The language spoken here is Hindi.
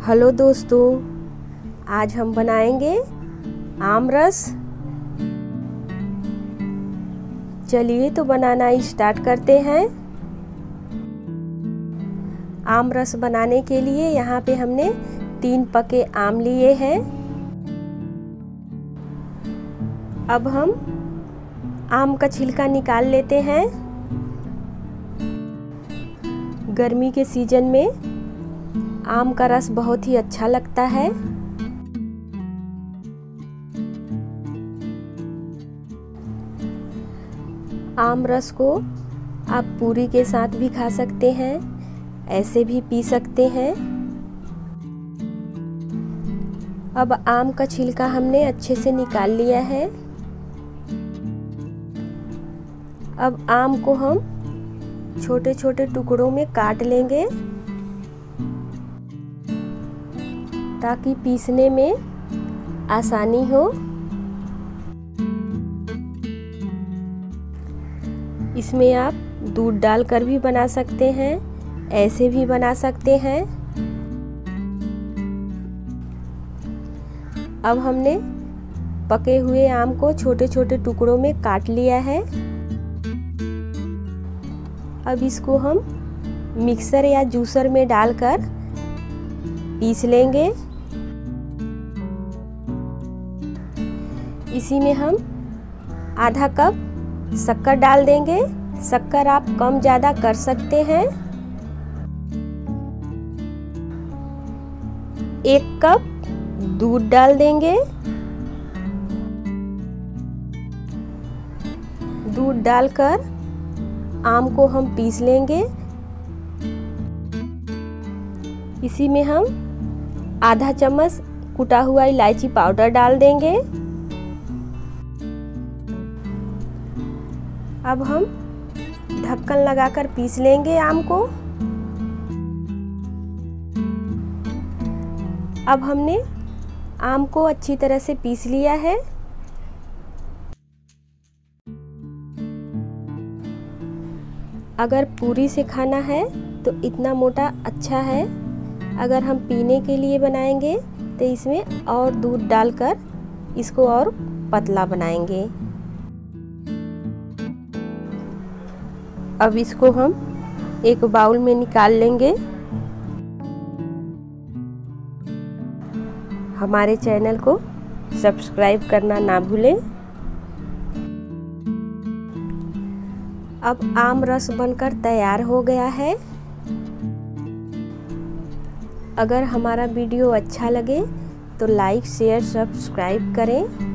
हेलो दोस्तों, आज हम बनाएंगे आम रस। चलिए तो बनाना स्टार्ट करते हैं। आम रस बनाने के लिए यहाँ पे हमने 3 पके आम लिए हैं। अब हम आम का छिलका निकाल लेते हैं। गर्मी के सीजन में आम का रस बहुत ही अच्छा लगता है। आम रस को आप पूरी के साथ भी खा सकते हैं, ऐसे भी पी सकते हैं। अब आम का छिलका हमने अच्छे से निकाल लिया है। अब आम को हम छोटे छोटे टुकड़ों में काट लेंगे ताकि पीसने में आसानी हो। इसमें आप दूध डालकर भी बना सकते हैं, ऐसे भी बना सकते हैं। अब हमने पके हुए आम को छोटे छोटे टुकड़ों में काट लिया है। अब इसको हम मिक्सर या जूसर में डालकर पीस लेंगे। इसी में हम आधा कप शक्कर डाल देंगे। शक्कर आप कम ज़्यादा कर सकते हैं। 1 कप दूध डाल देंगे। दूध डालकर आम को हम पीस लेंगे। इसी में हम आधा चम्मच कुटा हुआ इलायची पाउडर डाल देंगे। अब हम ढक्कन लगाकर पीस लेंगे आम को। अब हमने आम को अच्छी तरह से पीस लिया है। अगर पूरी से खाना है तो इतना मोटा अच्छा है। अगर हम पीने के लिए बनाएंगे तो इसमें और दूध डालकर इसको और पतला बनाएंगे। अब इसको हम एक बाउल में निकाल लेंगे। हमारे चैनल को सब्सक्राइब करना ना भूलें। अब आम रस बनकर तैयार हो गया है। अगर हमारा वीडियो अच्छा लगे तो लाइक, शेयर, सब्सक्राइब करें।